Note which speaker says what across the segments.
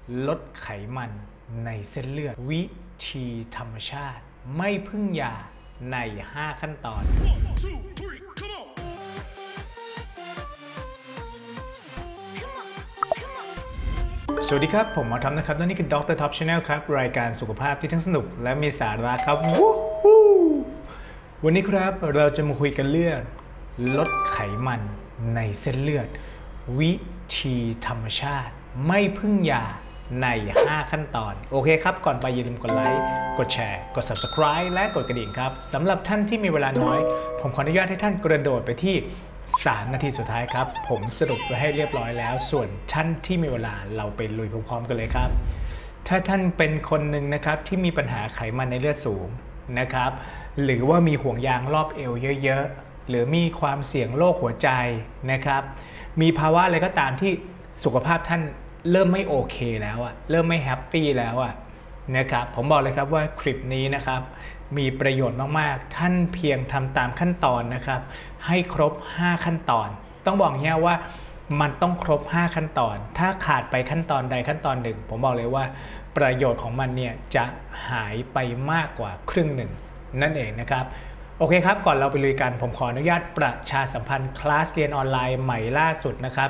Speaker 1: ลดไขมันในเส้นเลือดวิธีธรรมชาติไม่พึ่งยาใน5ขั้นตอนสวัสดีครับผมหมอท็อปนะครับและนี่คือ Dr. Top Channel ครับรายการสุขภาพที่ทั้งสนุกและมีสาระครับวันนี้ครับเราจะมาคุยกันเรื่องลดไขมันในเส้นเลือดวิธีธรรมชาติไม่พึ่งยาใน5ขั้นตอนโอเคครับก่อนไปอย่าลืมกดไลค์กดแชร์กด Subscribe และกดกระดิ่งครับสำหรับท่านที่มีเวลาน้อยผมขออนุญาตให้ท่านกระโดดไปที่3 นาทีสุดท้ายครับผมสรุปไว้ให้เรียบร้อยแล้วส่วนท่านที่มีเวลาเราไปลุยพร้อมๆกันเลยครับถ้าท่านเป็นคนหนึ่งนะครับที่มีปัญหาไขมันในเลือดสูงนะครับหรือว่ามีห่วงยางรอบเอวเยอะๆหรือมีความเสี่ยงโรคหัวใจนะครับมีภาวะอะไรก็ตามที่สุขภาพท่านเริ่มไม่โอเคแล้วอะเริ่มไม่แฮปปี้แล้วอะนะครับผมบอกเลยครับว่าคลิปนี้นะครับมีประโยชน์มากๆท่านเพียงทำตามขั้นตอนนะครับให้ครบ5ขั้นตอนต้องบอกเนี่ยว่ามันต้องครบ5ขั้นตอนถ้าขาดไปขั้นตอนใดขั้นตอนหนึ่งผมบอกเลยว่าประโยชน์ของมันเนี่ยจะหายไปมากกว่าครึ่งหนึ่งนั่นเองนะครับโอเคครับก่อนเราไปลุยกันผมขออนุญาตประชาสัมพันธ์คลาสเรียนออนไลน์ใหม่ล่าสุดนะครับ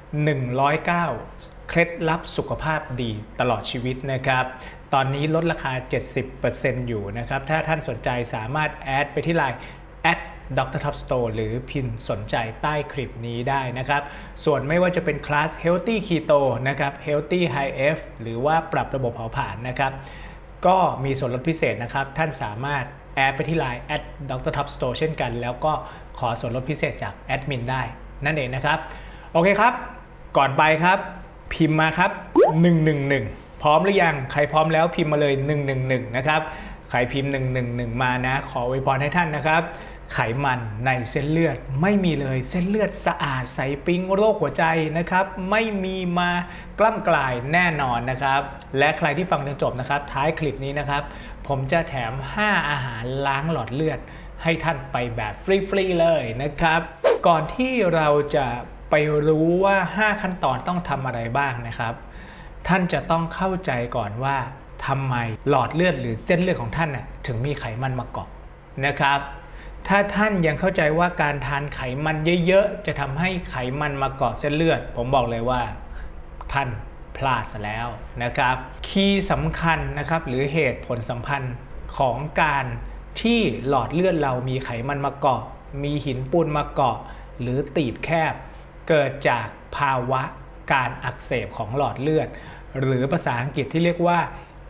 Speaker 1: 109เคล็ดลับสุขภาพดีตลอดชีวิตนะครับตอนนี้ลดราคา 70% อยู่นะครับถ้าท่านสนใจสามารถแอดไปที่ไลน์Dr. Top Store หรือพิมพ์สนใจใต้คลิปนี้ได้นะครับส่วนไม่ว่าจะเป็นคลาส Healthy Keto นะครับ Healthy High F หรือว่าปรับระบบเผาผลาญนะครับก็มีส่วนลดพิเศษนะครับท่านสามารถแอดไปที่ไลน์ Dr. Top Store เช่นกันแล้วก็ขอส่วนลดพิเศษจากแอดมินได้นั่นเองนะครับโอเคครับก่อนไปครับพิมพ์มาครับ111พร้อมหรือยังใครพร้อมแล้วพิมพ์มาเลย111นะครับใครพิมพ์111มานะขออวยพรให้ท่านนะครับไขมันในเส้นเลือดไม่มีเลยเส้นเลือดสะอาดใสปิ๊งโรคหัวใจนะครับไม่มีมากล้ำกลายแน่นอนนะครับและใครที่ฟังจนจบนะครับท้ายคลิปนี้นะครับผมจะแถม5อาหารล้างหลอดเลือดให้ท่านไปแบบฟรีๆเลยนะครับก่อนที่เราจะไปรู้ว่า5ขั้นตอนต้องทำอะไรบ้างนะครับท่านจะต้องเข้าใจก่อนว่าทำไมหลอดเลือดหรือเส้นเลือดของท่านถึงมีไขมันมาเกาะนะครับถ้าท่านยังเข้าใจว่าการทานไขมันเยอะๆจะทำให้ไขมันมาเกาะเส้นเลือดผมบอกเลยว่าท่านพลาดซะแล้วนะครับคีย์สำคัญนะครับหรือเหตุผลสัมพันธ์ของการที่หลอดเลือดเรามีไขมันมาเกาะมีหินปูนมาเกาะหรือตีบแคบเกิดจากภาวะการอักเสบของหลอดเลือดหรือภาษาอังกฤษที่เรียกว่า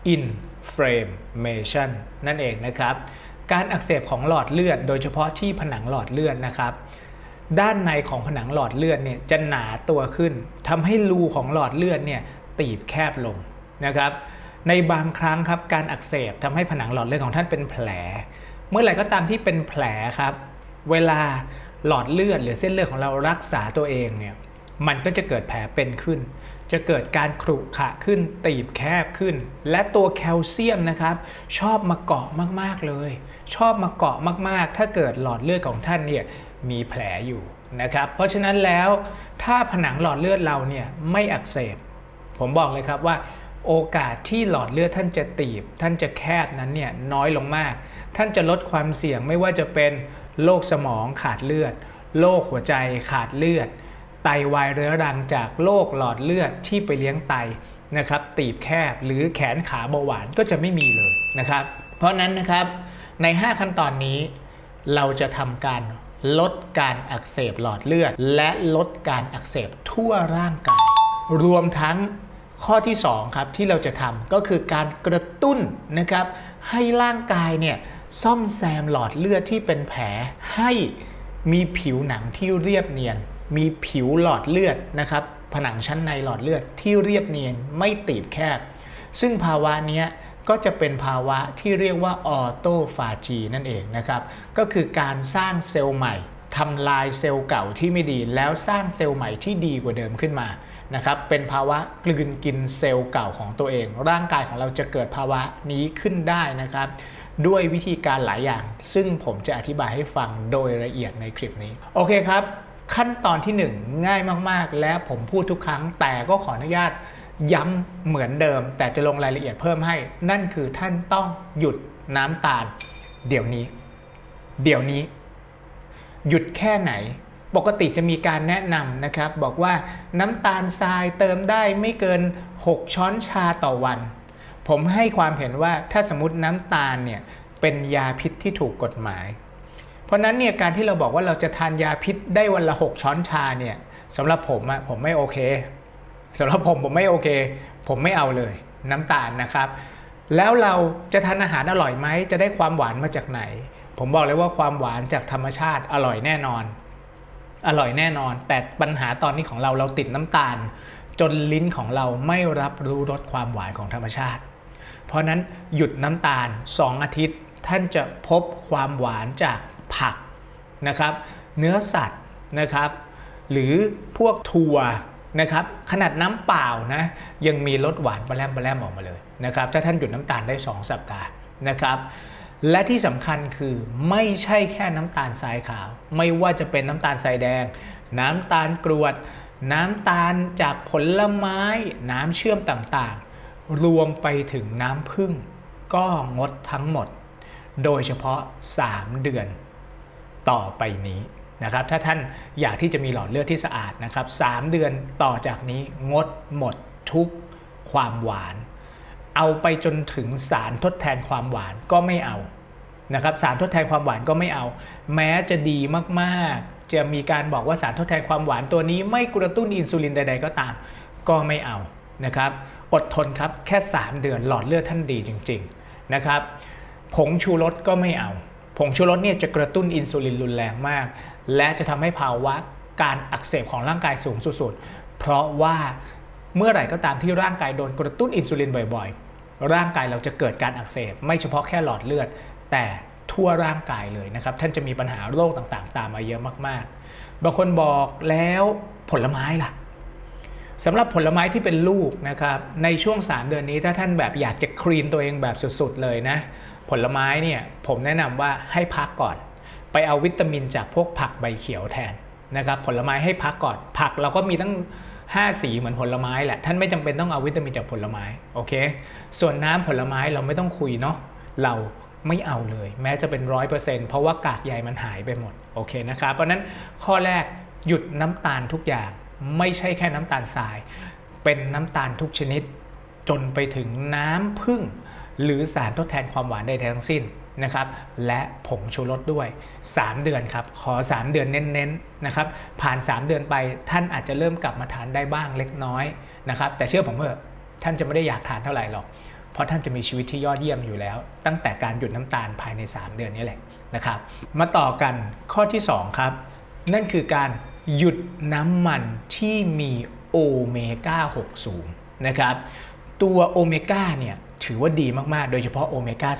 Speaker 1: inflammation นั่นเองนะครับการอักเสบของหลอดเลือดโดยเฉพาะที่ผนังหลอดเลือดนะครับด้านในของผนังหลอดเลือดเนี่ยจะหนาตัวขึ้นทำให้รูของหลอดเลือดเนี่ยตีบแคบลงนะครับในบางครั้งครับการอักเสบทำให้ผนังหลอดเลือดของท่านเป็นแผลเมื่อไหร่ก็ตามที่เป็นแผลครับเวลาหลอดเลือดหรือเส้นเลือดของเรารักษาตัวเองเนี่ยมันก็จะเกิดแผลเป็นขึ้นจะเกิดการขรุขระขึ้นตีบแคบขึ้นและตัวแคลเซียมนะครับชอบมาเกาะมากๆเลยชอบมาเกาะมากๆถ้าเกิดหลอดเลือดของท่านเนี่ยมีแผลอยู่นะครับเพราะฉะนั้นแล้วถ้าผนังหลอดเลือดเราเนี่ยไม่อักเสบผมบอกเลยครับว่าโอกาสที่หลอดเลือดท่านจะตีบท่านจะแคบนั้นเนี่ยน้อยลงมากท่านจะลดความเสี่ยงไม่ว่าจะเป็นโรคสมองขาดเลือดโรคหัวใจขาดเลือดไตวายเรื้อรังจากโรคหลอดเลือดที่ไปเลี้ยงไตนะครับตีบแคบหรือแขนขาเบาหวานก็จะไม่มีเลยนะครับเพราะนั้นนะครับใน5ขั้นตอนนี้เราจะทำการลดการอักเสบหลอดเลือดและลดการอักเสบทั่วร่างกายรวมทั้งข้อที่2ครับที่เราจะทำก็คือการกระตุ้นนะครับให้ร่างกายเนี่ยซ่อมแซมหลอดเลือดที่เป็นแผลให้มีผิวหนังที่เรียบเนียนมีผิวหลอดเลือดนะครับผนังชั้นในหลอดเลือดที่เรียบเนียนไม่ตีบแคบซึ่งภาวะนี้ก็จะเป็นภาวะที่เรียกว่าออโตฟาจีนั่นเองนะครับก็คือการสร้างเซลล์ใหม่ทำลายเซลล์เก่าที่ไม่ดีแล้วสร้างเซลล์ใหม่ที่ดีกว่าเดิมขึ้นมานะครับเป็นภาวะกลืนกินเซลล์เก่าของตัวเองร่างกายของเราจะเกิดภาวะนี้ขึ้นได้นะครับด้วยวิธีการหลายอย่างซึ่งผมจะอธิบายให้ฟังโดยละเอียดในคลิปนี้โอเคครับขั้นตอนที่1ง่ายมากๆและผมพูดทุกครั้งแต่ก็ขออนุญาตย้ำเหมือนเดิมแต่จะลงรายละเอียดเพิ่มให้นั่นคือท่านต้องหยุดน้ำตาลเดี๋ยวนี้หยุดแค่ไหนปกติจะมีการแนะนำนะครับบอกว่าน้ำตาลทรายเติมได้ไม่เกิน6ช้อนชาต่อวันผมให้ความเห็นว่าถ้าสมมติน้ำตาลเนี่ยเป็นยาพิษที่ถูกกฎหมายเพราะนั้นเนี่ยการที่เราบอกว่าเราจะทานยาพิษได้วันละ6ช้อนชาเนี่ยสำหรับผมไม่โอเคสำหรับผมไม่โอเคผมไม่เอาเลยน้ำตาลนะครับแล้วเราจะทานอาหารอร่อยไหมจะได้ความหวานมาจากไหนผมบอกเลยว่าความหวานจากธรรมชาติอร่อยแน่นอนแต่ปัญหาตอนนี้ของเราติดน้ำตาลจนลิ้นของเราไม่รับรู้รสความหวานของธรรมชาติเพราะนั้นหยุดน้ำตาล2 อาทิตย์ท่านจะพบความหวานจากผักนะครับเนื้อสัตว์นะครับหรือพวกถั่วนะครับขนาดน้ำเปล่านะยังมีรสหวานปลาแรมออกมาเลยนะครับถ้าท่านหยุดน้ำตาลได้2 สัปดาห์นะครับและที่สำคัญคือไม่ใช่แค่น้ำตาลทรายขาวไม่ว่าจะเป็นน้ำตาลทรายแดงน้ำตาลกรวดน้ำตาลจากผลไม้น้ำเชื่อมต่างๆรวมไปถึงน้ำผึ้งก็งดทั้งหมดโดยเฉพาะ3 เดือนต่อไปนี้นะครับถ้าท่านอยากที่จะมีหลอดเลือดที่สะอาดนะครับ3 เดือนต่อจากนี้งดหมดทุกความหวานเอาไปจนถึงสารทดแทนความหวานก็ไม่เอานะครับสารทดแทนความหวานก็ไม่เอาแม้จะดีมากๆจะมีการบอกว่าสารทดแทนความหวานตัวนี้ไม่กระตุ้นอินซูลินใดๆก็ตามก็ไม่เอานะครับอดทนครับแค่3 เดือนหลอดเลือดท่านดีจริงๆนะครับผงชูรสก็ไม่เอาผงชูรสเนี่ยจะกระตุ้นอินซูลินรุนแรงมากและจะทำให้ภาวะการอักเสบของร่างกายสูงสุดๆเพราะว่าเมื่อไหร่ก็ตามที่ร่างกายโดนกระตุ้นอินซูลินบ่อยๆร่างกายเราจะเกิดการอักเสบไม่เฉพาะแค่หลอดเลือดแต่ทั่วร่างกายเลยนะครับท่านจะมีปัญหาโรคต่างๆตามมาเยอะมากๆบางคนบอกแล้วผลไม้ล่ะสำหรับผลไม้ที่เป็นลูกนะครับในช่วง3 เดือนนี้ถ้าท่านแบบอยากจะคลีนตัวเองแบบสุดๆเลยนะผลไม้เนี่ยผมแนะนำว่าให้พักก่อนไปเอาวิตามินจากพวกผักใบเขียวแทนนะครับผลไม้ให้พักก่อนผักเราก็มีตั้ง5 สีเหมือนผลไม้แหละท่านไม่จำเป็นต้องเอาวิตามินจากผลไม้โอเคส่วนน้ำผลไม้เราไม่ต้องคุยเนาะเราไม่เอาเลยแม้จะเป็น100%เพราะว่ากากใยมันหายไปหมดโอเคนะครับเพราะนั้นข้อแรกหยุดน้ำตาลทุกอย่างไม่ใช่แค่น้ำตาลทรายเป็นน้ำตาลทุกชนิดจนไปถึงน้ำผึ้งหรือสารทดแทนความหวานใดๆทั้งสิ้นนะครับและผงชูรสด้วย3 เดือนครับขอ3 เดือนเน้นๆนะครับผ่าน3 เดือนไปท่านอาจจะเริ่มกลับมาทานได้บ้างเล็กน้อยนะครับแต่เชื่อผมเถอะท่านจะไม่ได้อยากทานเท่าไหร่หรอกเพราะท่านจะมีชีวิตที่ยอดเยี่ยมอยู่แล้วตั้งแต่การหยุดน้ำตาลภายใน3 เดือนนี้แหละนะครับมาต่อกันข้อที่2ครับนั่นคือการหยุดน้ำมันที่มีโอเมก้า6สูงนะครับตัวโอเมก้าเนี่ยถือว่าดีมากๆโดยเฉพาะโอเมก้า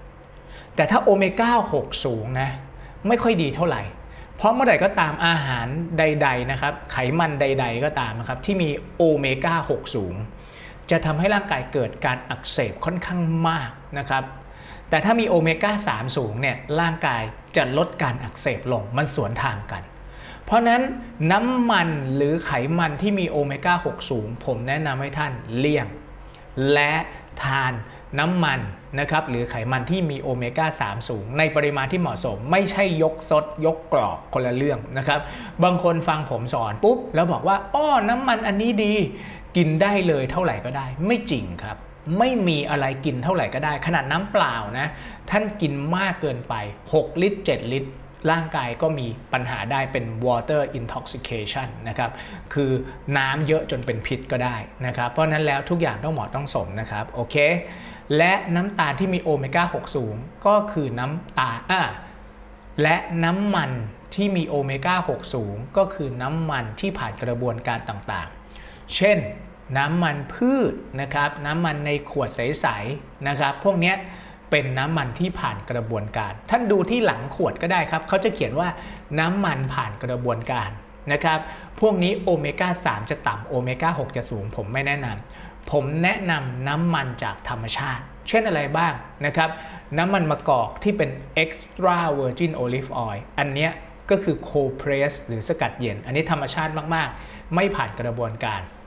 Speaker 1: 3แต่ถ้าโอเมก้า6สูงนะไม่ค่อยดีเท่าไหร่เพราะเมื่อใดก็ตามอาหารใดๆนะครับไขมันใดๆก็ตามนะครับที่มีโอเมก้า6สูงจะทำให้ร่างกายเกิดการอักเสบค่อนข้างมากนะครับแต่ถ้ามีโอเมก้า3สูงเนี่ยร่างกายจะลดการอักเสบลงมันสวนทางกันเพราะนั้นน้ำมันหรือไขมันที่มีโอเมก้า6สูงผมแนะนำให้ท่านเลี่ยงและทานน้ำมันนะครับหรือไขมันที่มีโอเมก้า3สูงในปริมาณที่เหมาะสมไม่ใช่ยกซดยกกรอกคนละเรื่องนะครับบางคนฟังผมสอนปุ๊บแล้วบอกว่าอ้อน้ำมันอันนี้ดีกินได้เลยเท่าไหร่ก็ได้ไม่จริงครับไม่มีอะไรกินเท่าไหร่ก็ได้ขนาดน้ำเปล่านะท่านกินมากเกินไป6 ลิตร 7 ลิตรร่างกายก็มีปัญหาได้เป็น water intoxication นะครับคือน้ำเยอะจนเป็นพิษก็ได้นะครับเพราะนั้นแล้วทุกอย่างต้องเหมาะต้องสมนะครับโอเคและน้ำตาลที่มีโอเมก้า6สูงก็คือน้ำตาลและน้ำมันที่มีโอเมก้า6สูงก็คือน้ำมันที่ผ่านกระบวนการต่างๆเช่นน้ำมันพืชนะครับน้ำมันในขวดใสๆนะครับพวกนี้เป็นน้ำมันที่ผ่านกระบวนการท่านดูที่หลังขวดก็ได้ครับเขาจะเขียนว่าน้ำมันผ่านกระบวนการนะครับพวกนี้โอเมก้า3จะต่ำโอเมก้า6จะสูงผมไม่แนะนำผมแนะนำน้ำมันจากธรรมชาติเช่นอะไรบ้างนะครับน้ำมันมะกอกที่เป็น extra virgin olive oil อันเนี้ยก็คือ cold press หรือสกัดเย็นอันนี้ธรรมชาติมากๆไม่ผ่านกระบวนการ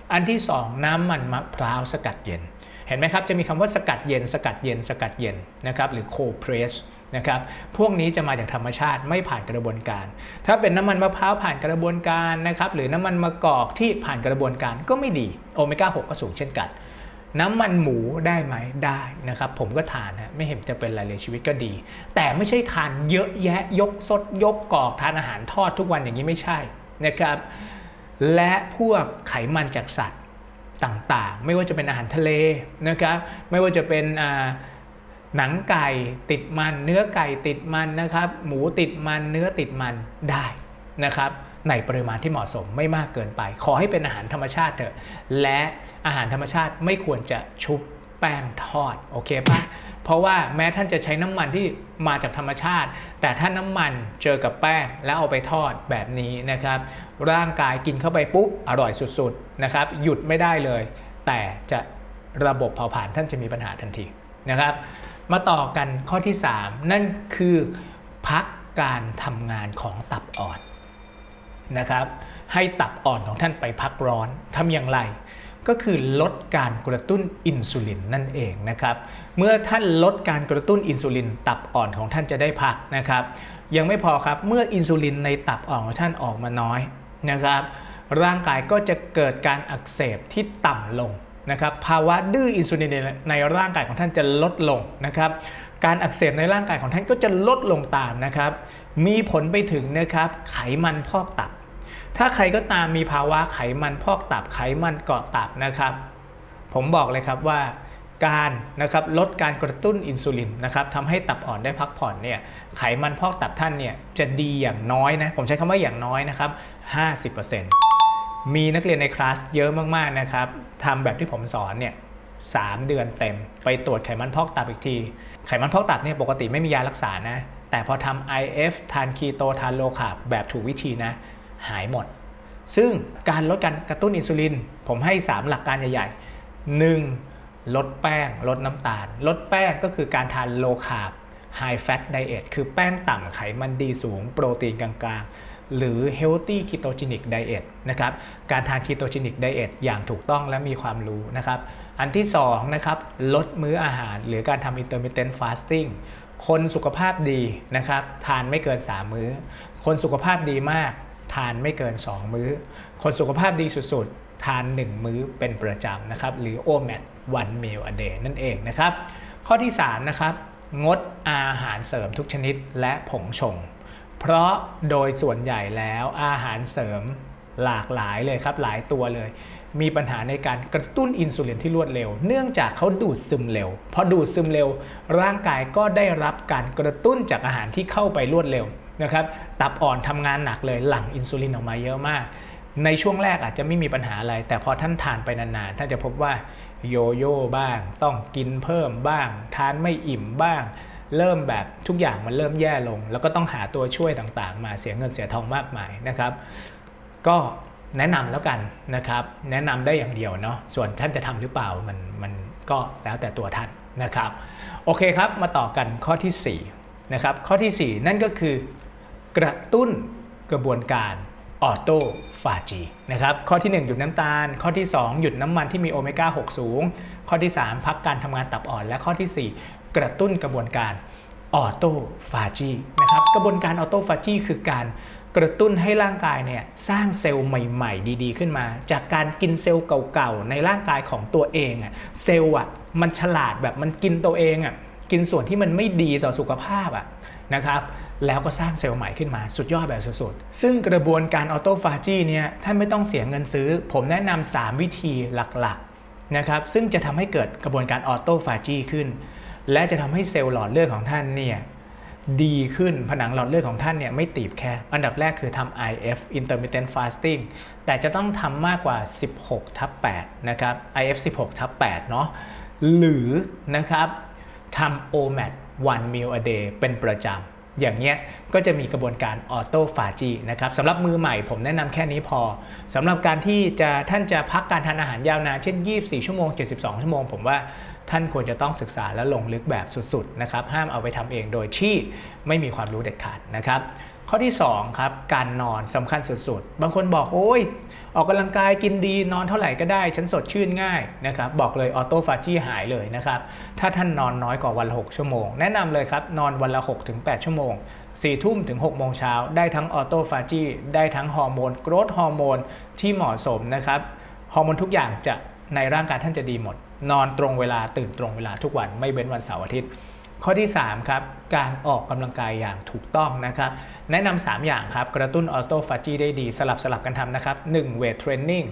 Speaker 1: อันที่2น้ำมันมะพร้าวสกัดเย็นเห็นไหมครับจะมีคำว่าสกัดเย็นสกัดเย็นสกัดเย็นนะครับหรือ cold press นะครับพวกนี้จะมาจากธรรมชาติไม่ผ่านกระบวนการถ้าเป็นน้ำมันมะพร้าวผ่านกระบวนการนะครับหรือน้ำมันมะกอกที่ผ่านกระบวนการก็ไม่ดีโอเมก้า6ก็สูงเช่นกันน้ำมันหมูได้ไหมได้นะครับผมก็ทานนะไม่เห็นจะเป็นอะไรเลยชีวิตก็ดีแต่ไม่ใช่ทานเยอะแยะยกสดยกกอกทานอาหารทอดทุกวันอย่างนี้ไม่ใช่นะครับและพวกไขมันจากสัตว์ต่างๆไม่ว่าจะเป็นอาหารทะเลนะครับไม่ว่าจะเป็นหนังไก่ติดมันเนื้อไก่ติดมันนะครับหมูติดมันเนื้อติดมันได้นะครับในปริมาณที่เหมาะสมไม่มากเกินไปขอให้เป็นอาหารธรรมชาติเถอะและอาหารธรรมชาติไม่ควรจะชุบแป้งทอดโอเคปะเพราะว่าแม้ท่านจะใช้น้ำมันที่มาจากธรรมชาติแต่ถ้าน้ำมันเจอกับแป้งแล้วเอาไปทอดแบบนี้นะครับร่างกายกินเข้าไปปุ๊บอร่อยสุดๆนะครับหยุดไม่ได้เลยแต่จะระบบเผาผลาญท่านจะมีปัญหาทันทีนะครับมาต่อกันข้อที่3นั่นคือพักการทำงานของตับอ่อนนะครับให้ตับอ่อนของท่านไปพักร้อนทำอย่างไรก็คือลดการกระตุ้นอินซูลินนั่นเองนะครับเมื่อท่านลดการกระตุ้นอินซูลินตับอ่อนของท่านจะได้พักนะครับยังไม่พอครับเมื่ออินซูลินในตับอ่อนของท่านออกมาน้อยนะครับร่างกายก็จะเกิดการอักเสบที่ต่ำลงนะครับภาวะดื้ออินซูลินในร่างกายของท่านจะลดลงนะครับการอักเสบในร่างกายของท่านก็จะลดลงตามนะครับมีผลไปถึงนะครับไขมันพอกตับถ้าใครก็ตามมีภาวะไขมันพอกตับไขมันเกาะตับนะครับผมบอกเลยครับว่าการนะครับลดการกระตุ้นอินซูลินนะครับทำให้ตับอ่อนได้พักผ่อนเนี่ยไขมันพอกตับท่านเนี่ยจะดีอย่างน้อยนะผมใช้คำว่าอย่างน้อยนะครับ 50%มีนักเรียนในคลาสเยอะมากๆนะครับทำแบบที่ผมสอนเนี่ย3 เดือนเต็มไปตรวจไขมันพอกตับอีกทีไขมันพอกตับเนี่ยปกติไม่มียารักษานะแต่พอทำ IF ทานคีโตทานโลคาร์บแบบถูกวิธีนะหายหมดซึ่งการลดการกระตุ้นอินซูลินผมให้3หลักการใหญ่ๆ 1. ลดแป้งลดน้ำตาลลดแป้งก็คือการทานโลคาร์บ High Fat Diet คือแป้งต่ำไขมันดีสูงโปรตีนกลางๆหรือ Healthy Ketogenic Diet นะครับการทาน Ketogenic Diet อย่างถูกต้องและมีความรู้นะครับอันที่2นะครับลดมื้ออาหารหรือการทำ Intermittent Fasting คนสุขภาพดีนะครับทานไม่เกิน3 มื้อคนสุขภาพดีมากทานไม่เกิน2 มื้อคนสุขภาพดีสุดๆทาน1 มื้อเป็นประจำนะครับหรือ OMAD one meal a day นั่นเองนะครับข้อที่3นะครับงดอาหารเสริมทุกชนิดและผงชงเพราะโดยส่วนใหญ่แล้วอาหารเสริมหลากหลายเลยครับหลายตัวเลยมีปัญหาในการกระตุ้นอินซูลินที่รวดเร็วเนื่องจากเขาดูดซึมเร็วพอดูดซึมเร็วร่างกายก็ได้รับการกระตุ้นจากอาหารที่เข้าไปรวดเร็วนะครับตับอ่อนทำงานหนักเลยหลั่งอินซูลินออกมาเยอะมากในช่วงแรกอาจจะไม่มีปัญหาอะไรแต่พอท่านทานไปนานๆท่านจะพบว่าโยโย่บ้างต้องกินเพิ่มบ้างทานไม่อิ่มบ้างเริ่มแบบทุกอย่างมันเริ่มแย่ลงแล้วก็ต้องหาตัวช่วยต่างๆมาเสียเงินเสียทองมากมายนะครับก็แนะนำแล้วกันนะครับแนะนำได้อย่างเดียวเนาะส่วนท่านจะทำหรือเปล่ามันก็แล้วแต่ตัวท่านนะครับโอเคครับมาต่อกันข้อที่4นะครับข้อที่4นั่นก็คือกระตุ้นกระบวนการออโตฟาจีนะครับข้อที่1หยุดน้ำตาลข้อที่2หยุดน้ำมันที่มีโอเมก้า6สูงข้อที่3พักการทำงานตับอ่อนและข้อที่4กระตุ้นกระบวนการออโตฟาจีนะครับกระบวนการออโตฟาจีคือการกระตุ้นให้ร่างกายเนี่ยสร้างเซลล์ใหม่ๆดีๆขึ้นมาจากการกินเซลล์เก่าๆในร่างกายของตัวเองอ่ะเซลล์อ่ะมันฉลาดแบบมันกินตัวเองอ่ะกินส่วนที่มันไม่ดีต่อสุขภาพอ่ะนะครับแล้วก็สร้างเซลล์ใหม่ขึ้นมาสุดยอดแบบสุดๆซึ่งกระบวนการออโตฟาจีเนี่ยท่านไม่ต้องเสียเงินซื้อผมแนะนำ3วิธีหลักๆนะครับซึ่งจะทำให้เกิดกระบวนการออโตฟาจีขึ้นและจะทำให้เซลล์หลอดเลือดของท่านเนี่ยดีขึ้นผนังหลอดเลือดของท่านเนี่ยไม่ตีบแคบอันดับแรกคือทำ IF Intermittent Fasting แต่จะต้องทำมากกว่า 16/8 นะครับ IF 16/8 เนาะหรือนะครับทำ OMAD one meal a day เป็นประจำอย่างเงี้ยก็จะมีกระบวนการออโตฟาจีนะครับสำหรับมือใหม่ผมแนะนำแค่นี้พอสำหรับการที่ท่านจะพักการทานอาหารยาวนานเช่น24 ชั่วโมง 72 ชั่วโมงผมว่าท่านควรจะต้องศึกษาและลงลึกแบบสุดๆนะครับห้ามเอาไปทำเองโดยที่ไม่มีความรู้เด็ดขาดนะครับข้อที่2ครับการนอนสำคัญสุดๆบางคนบอกโอ้ยออกกำลังกายกินดีนอนเท่าไหร่ก็ได้ฉันสดชื่นง่ายนะครับบอกเลยออโตฟาจีหายเลยนะครับถ้าท่านนอนน้อยกว่าวันละ6ชั่วโมงแนะนำเลยครับนอนวันละ 6-8 ชั่วโมง4 ทุ่มถึง6 โมงเช้าได้ทั้งออโตฟาจีได้ทั้งฮอร์โมนโกรทฮอร์โมนที่เหมาะสมนะครับฮอร์โมนทุกอย่างจะในร่างกายท่านจะดีหมดนอนตรงเวลาตื่นตรงเวลาทุกวันไม่เว้นวันเสาร์อาทิตย์ข้อที่3ครับการออกกำลังกายอย่างถูกต้องนะครับแนะนำ3อย่างครับกระตุ้นออโตฟาจีได้ดีสลับกันทำนะครับ1 weight training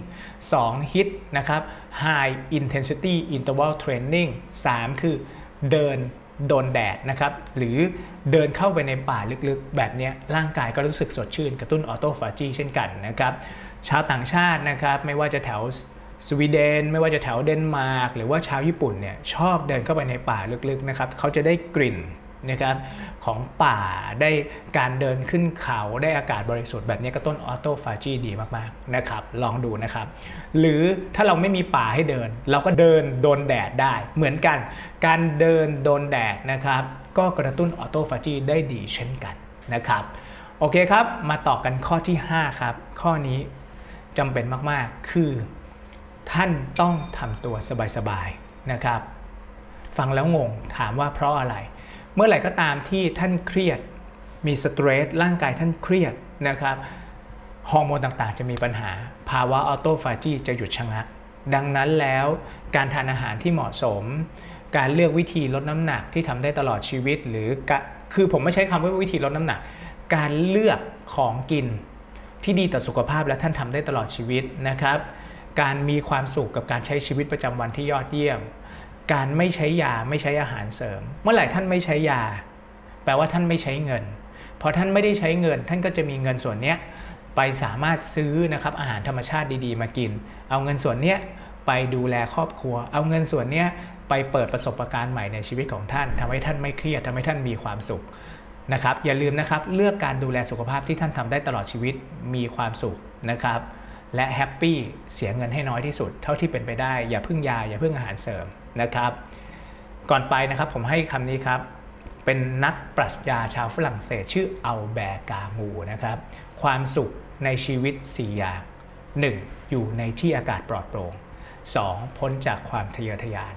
Speaker 1: 2 HIIT นะครับ high intensity interval training 3 คือเดินโดนแดดนะครับหรือเดินเข้าไปในป่าลึกๆแบบนี้ร่างกายก็รู้สึกสดชื่นกระตุ้นออโตฟาจีเช่นกันนะครับชาวต่างชาตินะครับไม่ว่าจะแถวสวีเดนไม่ว่าจะแถวเดนมาร์กหรือว่าชาวญี่ปุ่นเนี่ยชอบเดินเข้าไปในป่าลึกๆนะครับเขาจะได้กลิ่นนะครับของป่าได้การเดินขึ้นเขาได้อากาศบริสุทธิ์แบบนี้กระตุ้นออโตฟาจีดีมากๆนะครับลองดูนะครับหรือถ้าเราไม่มีป่าให้เดินเราก็เดินโดนแดดได้เหมือนกันการเดินโดนแดดนะครับก็กระตุ้นออโตฟาจีได้ดีเช่นกันนะครับโอเคครับมาต่อกันข้อที่5ครับข้อนี้จำเป็นมากๆคือท่านต้องทำตัวสบายๆนะครับฟังแล้วงงถามว่าเพราะอะไรเมื่อไหร่ก็ตามที่ท่านเครียดมีสเตรสร่างกายท่านเครียดนะครับฮอร์โมนต่างๆจะมีปัญหาภาวะออโตฟาจีจะหยุดชะงักดังนั้นแล้วการทานอาหารที่เหมาะสมการเลือกวิธีลดน้ำหนักที่ทำได้ตลอดชีวิตหรือคือผมไม่ใช้คำว่าวิธีลดน้ำหนักการเลือกของกินที่ดีต่อสุขภาพและท่านทำได้ตลอดชีวิตนะครับการมีความสุขกับการใช้ชีวิตประจำวันที่ยอดเยี่ยมการไม่ใช้ยาไม่ใช้อาหารเสริมเมื่อไหร่ท่านไม่ใช้ยาแปลว่าท่านไม่ใช้เงินพอท่านไม่ได้ใช้เงินท่านก็จะมีเงินส่วนนี้ไปสามารถซื้อนะครับอาหารธรรมชาติดีๆมากินเอาเงินส่วนนี้ไปดูแลครอบครัวเอาเงินส่วนนี้ไปเปิดประสบการณ์ใหม่ในชีวิตของท่านทำให้ท่านไม่เครียดทำให้ท่านมีความสุขนะครับอย่าลืมนะครับเลือกการดูแลสุขภาพที่ท่านทำได้ตลอดชีวิตมีความสุขนะครับและแฮปปี้เสียเงินให้น้อยที่สุดเท่าที่เป็นไปได้อย่าพึ่งยาอย่าพึ่งอาหารเสริมนะครับก่อนไปนะครับผมให้คำนี้ครับเป็นนักปรัชญาชาวฝรั่งเศสชื่ออัลแบร์กามูนะครับความสุขในชีวิต4อย่าง 1. อยู่ในที่อากาศปลอดโปร่ง 2. พ้นจากความทะเยอทะยาน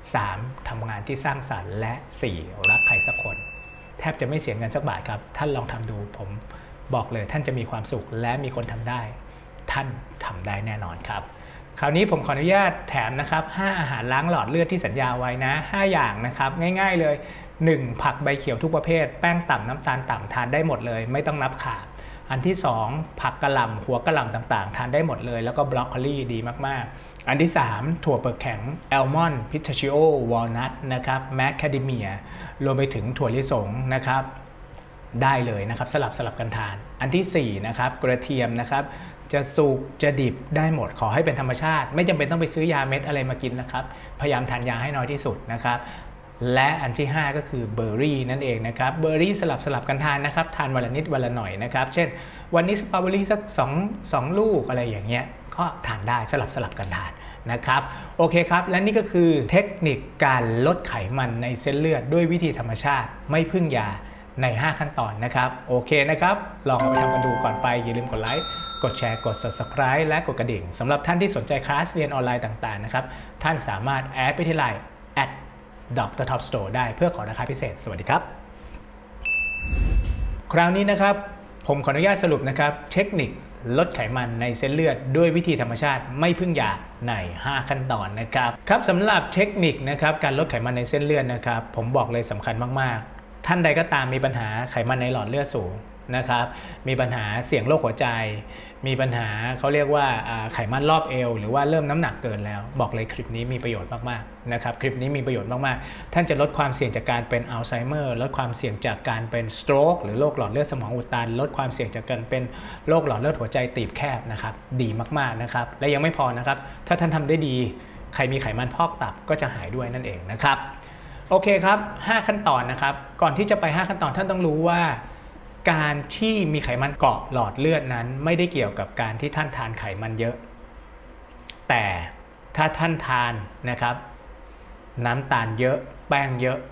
Speaker 1: 3. ทำงานที่สร้างสรรค์และ 4. รักใครสักคนแทบจะไม่เสียเงินสักบาทครับท่านลองทำดูผมบอกเลยท่านจะมีความสุขและมีคนทำได้ท่านทำได้แน่นอนครับคราวนี้ผมขออนุญาตแถมนะครับ5อาหารล้างหลอดเลือดที่สัญญาไว้นะ5อย่างนะครับง่ายๆเลย1ผักใบเขียวทุกประเภทแป้งต่ำน้ำตาลต่ำทานได้หมดเลยไม่ต้องนับขาดอันที่2ผักกะหล่ำหัวกะหล่ำต่างๆทานได้หมดเลยแล้วก็บรอกโคลีดีมากๆอันที่3ถั่วเปลือกแข็งแอลมอนด์พิสตาชิโอวอลนัทนะครับแมคคาเดเมียรวมไปถึงถั่วลิสงนะครับได้เลยนะครับสลับกันทานอันที่4นะครับกระเทียมนะครับจะสุกจะดิบได้หมดขอให้เป็นธรรมชาติไม่จำเป็นต้องไปซื้อยาเม็ดอะไรมากินนะครับพยายามทานยาให้น้อยที่สุดนะครับและอันที่5ก็คือเบอร์รี่นั่นเองนะครับเบอร์รี่สลับกันทานนะครับทานวันละนิดวันละหน่อยนะครับเช่นวันนี้สตรอเบอรี่สัก2ลูกอะไรอย่างเงี้ยก็ทานได้สลับกันทานนะครับโอเคครับและนี่ก็คือเทคนิคการลดไขมันในเส้นเลือดด้วยวิธีธรรมชาติไม่พึ่งยาใน5ขั้นตอนนะครับโอเคนะครับลองเอาไปทำกันดูก่อนไปอย่าลืมกดไลค์กดแชร์กด Subscribe และกดกระดิ่งสำหรับท่านที่สนใจคลาสเรียนออนไลน์ต่างๆนะครับท่านสามารถแอดไปที่ไลน์ @Dr. Top Store ได้เพื่อขอราคาพิเศษสวัสดีครับคราวนี้นะครับผมขออนุญาตสรุปนะครับเทคนิคลดไขมันในเส้นเลือดด้วยวิธีธรรมชาติไม่พึ่งยาใน5ขั้นตอนนะครับครับสำหรับเทคนิคนะครับการลดไขมันในเส้นเลือดนะครับผมบอกเลยสำคัญมากๆท่านใดก็ตามมีปัญหาไขมันในหลอดเลือดสูงนะครับมีปัญหาเสี่ยงโรคหัวใจมีปัญหาเขาเรียกว่าไขมันรอบเอวหรือว่าเริ่มน้ำหนักเกินแล้วบอกเลยคลิปนี้มีประโยชน์มากๆนะครับคลิปนี้มีประโยชน์มากๆท่านจะลดความเสี่ยงจากการเป็นอัลไซเมอร์ลดความเสี่ยงจากการเป็นสโตรกหรือโรคหลอดเลือดสมองอุดตันลดความเสี่ยงจากการเป็นโรคหลอดเลือดหัวใจตีบแคบนะครับดีมากๆนะครับและยังไม่พอนะครับถ้าท่านทำได้ดีใครมีไขมันพอกตับก็จะหายด้วยนั่นเองนะครับโอเคครับ5ขั้นตอนนะครับก่อนที่จะไป5ขั้นตอนท่านต้องรู้ว่าการที่มีไขมันเกาะหลอดเลือดนั้นไม่ได้เกี่ยวกับการที่ท่านทานไขมันเยอะแต่ถ้าท่านทานนะครับน้ำตาลเยอะแป้งเยอะ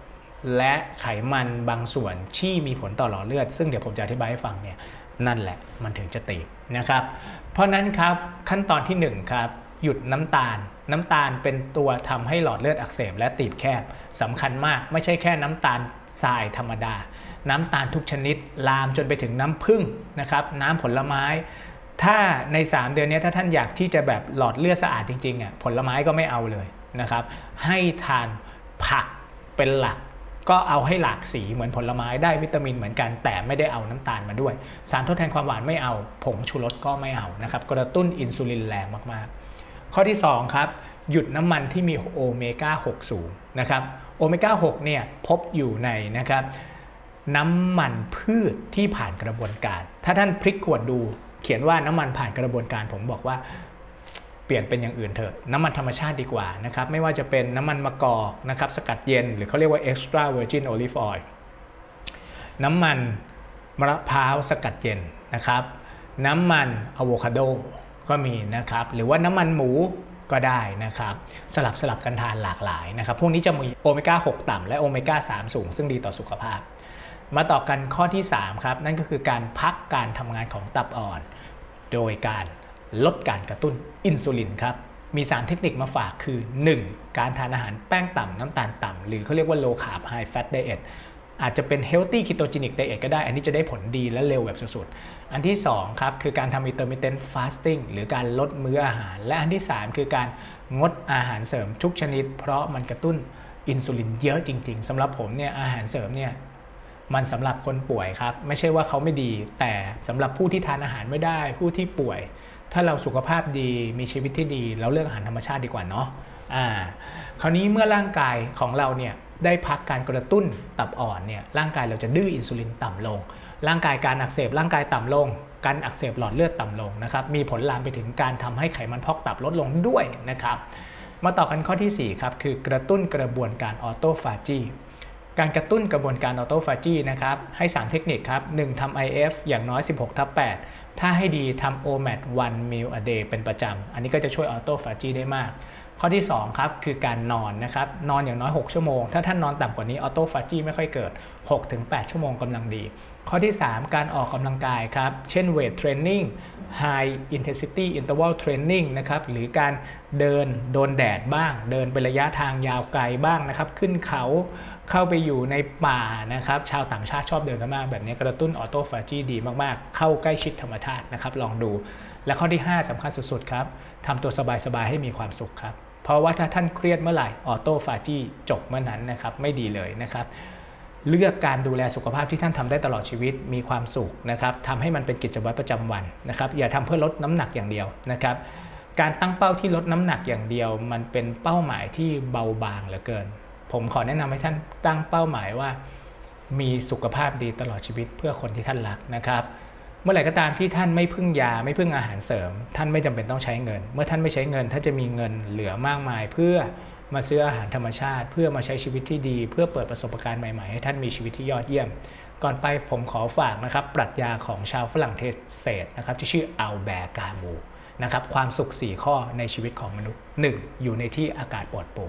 Speaker 1: และไขมันบางส่วนที่มีผลต่อหลอดเลือดซึ่งเดี๋ยวผมจะอธิบายให้ฟังเนี่ยนั่นแหละมันถึงจะตีบนะครับเพราะนั้นครับขั้นตอนที่1ครับหยุดน้ำตาลเป็นตัวทำให้หลอดเลือดอักเสบและตีบแคบสำคัญมากไม่ใช่แค่น้ำตาลทรายธรรมดาน้ำตาลทุกชนิดลามจนไปถึงน้ำผึ้งนะครับน้ำผลไม้ถ้าใน3เดือนนี้ถ้าท่านอยากที่จะแบบหลอดเลือดสะอาดจริงๆผลไม้ก็ไม่เอาเลยนะครับให้ทานผักเป็นหลักก็เอาให้หลากสีเหมือนผลไม้ได้วิตามินเหมือนกันแต่ไม่ได้เอาน้ำตาลมาด้วยสารทดแทนความหวานไม่เอาผงชูรสก็ไม่เอานะครับกระตุ้นอินซูลินแรงมากๆข้อที่2ครับหยุดน้ำมันที่มีโอเมก้า6สูงนะครับโอเมก้า6เนี่ยพบอยู่ในนะครับน้ำมันพืชที่ผ่านกระบวนการถ้าท่านพลิกขวดดูเขียนว่าน้ำมันผ่านกระบวนการผมบอกว่าเปลี่ยนเป็นอย่างอื่นเถอะน้ำมันธรรมชาติดีกว่านะครับไม่ว่าจะเป็นน้ำมันมะกอกนะครับสกัดเย็นหรือเขาเรียกว่า extra virgin olive oil น้ำมันมะพร้าวสกัดเย็นนะครับน้ำมันอะโวคาโดก็มีนะครับหรือว่าน้ำมันหมูก็ได้นะครับสลับกันทานหลากหลายนะครับพวกนี้จะมีโอเมก้า6ต่ำและโอเมก้า3สูงซึ่งดีต่อสุขภาพมาต่อกันข้อที่3ครับนั่นก็คือการพักการทำงานของตับอ่อนโดยการลดการกระตุ้นอินซูลินครับมี3เทคนิคมาฝากคือ 1. การทานอาหารแป้งต่ำน้ำตาลต่ำหรือเขาเรียกว่า low carb high fat diet อาจจะเป็น healthy ketogenic diet ก็ได้อันนี้จะได้ผลดีและเร็วแบบสุดๆอันที่2ครับคือการทำ intermittent fasting หรือการลดมื้ออาหารและอันที่3คือการงดอาหารเสริมทุกชนิดเพราะมันกระตุ้นอินซูลินเยอะจริงๆสำหรับผมเนี่ยอาหารเสริมเนี่ยมันสำหรับคนป่วยครับไม่ใช่ว่าเขาไม่ดีแต่สำหรับผู้ที่ทานอาหารไม่ได้ผู้ที่ป่วยถ้าเราสุขภาพดีมีชีวิตที่ดีเราเลือกอาหารธรรมชาติดีกว่าเนาะคราวนี้เมื่อร่างกายของเราเนี่ยได้พักการกระตุ้นตับอ่อนเนี่ยร่างกายเราจะดื้ออินซูลินต่ำลงร่างกายการอักเสบร่างกายต่ำลงการอักเสบหลอดเลือดต่ำลงนะครับมีผลลามไปถึงการทำให้ไขมันพอกตับลดลงด้วยนะครับมาต่อกันข้อที่4ครับคือกระตุ้นกระบวนการออโตฟาจีการกระตุ้นกระบวนการออโตฟาจีนะครับให้3เทคนิคครับ1ทำ IF อย่างน้อย 16/8 ถ้าให้ดีทำ OMAD 1 meal a day เป็นประจำอันนี้ก็จะช่วยออโตฟาจีได้มากข้อที่2ครับคือการนอนนะครับนอนอย่างน้อย6ชั่วโมงถ้าท่านนอนต่ำกว่านี้ออโตฟาจีไม่ค่อยเกิด 6-8 ชั่วโมงกำลังดีข้อที่3การออกกำลังกายครับเช่น weight training high intensity interval training นะครับหรือการเดินโดนแดดบ้างเดินเป็นระยะทางยาวไกลบ้างนะครับขึ้นเขาเข้าไปอยู่ในป่านะครับชาวต่างชาติชอบเดินกันมากแบบนี้กระตุ้นออโตฟาจีดีมากๆเข้าใกล้ชิดธรรมชาตินะครับลองดูและข้อที่5สำคัญสุดๆครับทำตัวสบายๆให้มีความสุขครับเพราะว่าถ้าท่านเครียดเมื่อไหร่ออโตฟาจีจบเมื่อนั้นนะครับไม่ดีเลยนะครับเลือกการดูแลสุขภาพที่ท่านทำได้ตลอดชีวิตมีความสุขนะครับทำให้มันเป็นกิจวัตรประจำวันนะครับอย่าทำเพื่อลดน้ำหนักอย่างเดียวนะครับการตั้งเป้าที่ลดน้ำหนักอย่างเดียวมันเป็นเป้าหมายที่เบาบางเหลือเกินผมขอแนะนำให้ท่านตั้งเป้าหมายว่ามีสุขภาพดีตลอดชีวิตเพื่อคนที่ท่านรักนะครับเมื่อไหร่ก็ตามที่ท่านไม่พึ่งยาไม่พึ่งอาหารเสริมท่านไม่จำเป็นต้องใช้เงินเมื่อท่านไม่ใช้เงินท่านจะมีเงินเหลือมากมายเพื่อมาซื้ออาหารธรรมชาติเพื่อมาใช้ชีวิตที่ดีเพื่อเปิดประสบการณ์ใหม่ๆให้ท่านมีชีวิตที่ยอดเยี่ยมก่อนไปผมขอฝากนะครับปรัชญาของชาวฝรั่งเศสนะครับที่ชื่ออัลแบร์ กามูนะครับความสุข4ข้อในชีวิตของมนุษย์ 1. อยู่ในที่อากาศปลอดโปร่ง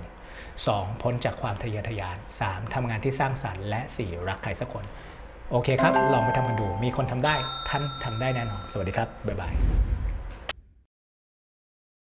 Speaker 1: 2. พ้นจากความทะเยอทะยาน 3. ทำงานที่สร้างสรรค์และ 4. รักใครสักคนโอเคครับลองไปทำกันดูมีคนทำได้ท่านทำได้แน่นอนสวัสดีครับบ๊ายบาย